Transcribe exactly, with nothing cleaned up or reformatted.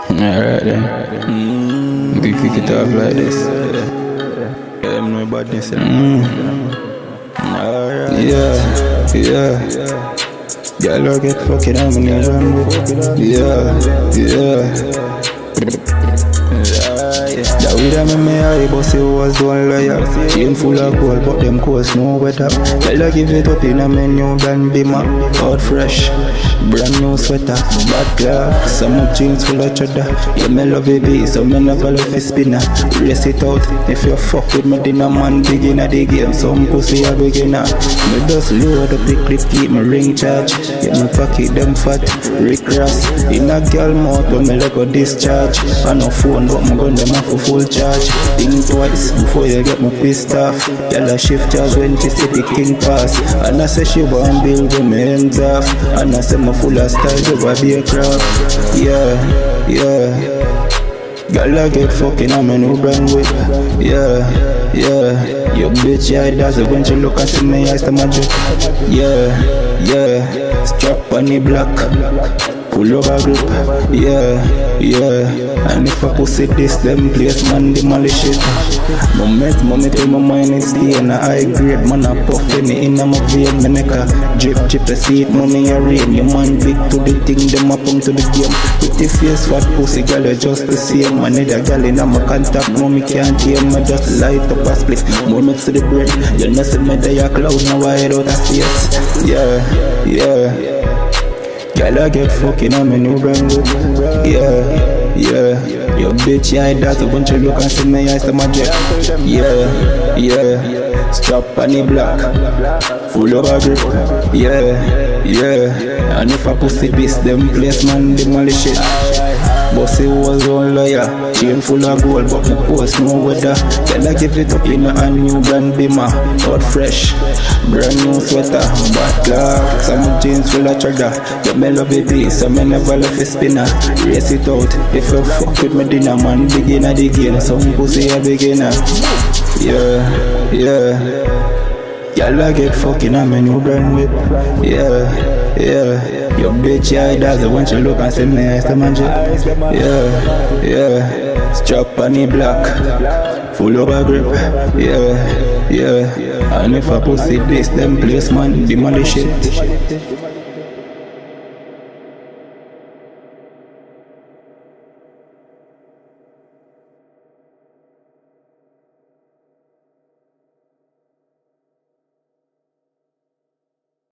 Alright then. Mm. We kick it off like this. Yeah, I'm no badness. Mm. Alright. Yeah, yeah. Y'all get fucking on me, yeah, yeah. That we them in me eye, but say was one liar. Chain full of gold, but them coast no weather. Y'all give it up in a menu brand Bima, hot fresh, brand new sweater, bad clock, some of jeans full of cheddar. You me love baby, so me never love a spinner. Race it out, if you fuck with me, then a man begin at the game. Some pussy a beginner. Me just load up the clip, keep my ring charge. Get my pocket them fat, Rick Ross. In a girl mouth, when me let go discharge. I no phone, but my gun them off for full charge. Think twice before you get me pissed off. Y'all a shift jobs when she see the king pass. And I say she want build with me hands off. And I say my full of style over be a craft. Yeah, yeah. Girl I get fucking on my new brand whip. Yeah, yeah. Your bitch yeah it does it when she look at me eyes to my drip. Yeah, yeah. Strap on the block, pull over grip. Yeah, yeah. And if I pussy this, them place man demolish it. Moment, moment in my mind is stay in a high grade. Man a puff me in a my vein. Me make a drip, drip a seed, money a rain. Your man big to the thing, them a pump to the game. With the face fat pussy, girl you just the same. Man need a girl in a my contact, no me can't hear. Me just light up a split, moments to the brain. You know see me there a cloud, now I head out of space. Yeah, yeah. Girl I get fucking on my new brand whip. Yeah. Yeah, your bitch, yeah, that's a bunch of look and see me eyes to my jet. Yeah, yeah, strap on the block, full of a grip. Yeah, yeah, and if I pussy this, them place man demolish it. Bossy was on lawyer, chain full of gold, but my post no weather. Tell I give it up in a new brand Bima, hot fresh, brand new sweater, bad clock, some jeans full of cheddar. You me love baby, so me never left a spinner. Race it out, if you fuck with me dinner man, begin at the game, some pussy a beginner. Yeah, yeah. Y'all I get fucking on my new brand whip. Yeah, yeah. Your bitch, yeah, that's the one she look and say me eyes to my jet. Yeah, yeah. Strap on the block, full of a grip. Yeah, yeah. And if I pussy this, them place man demolish it.